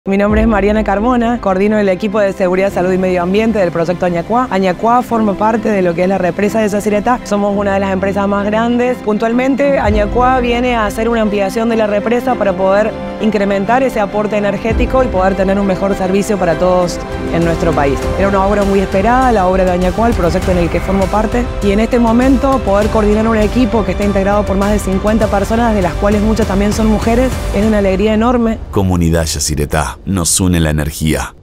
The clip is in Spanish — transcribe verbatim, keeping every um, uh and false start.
Mi nombre es Mariana Carmona, coordino el equipo de Seguridad, Salud y Medio Ambiente del proyecto Añacuá. Añacuá forma parte de lo que es la represa de Yacyretá. Somos una de las empresas más grandes. Puntualmente, Añacuá viene a hacer una ampliación de la represa para poder incrementar ese aporte energético y poder tener un mejor servicio para todos en nuestro país. Era una obra muy esperada, la obra de Añacuá, el proyecto en el que formo parte. Y en este momento, poder coordinar un equipo que está integrado por más de cincuenta personas, de las cuales muchas también son mujeres, es una alegría enorme. Comunidad Yacyretá. Nos une la energía.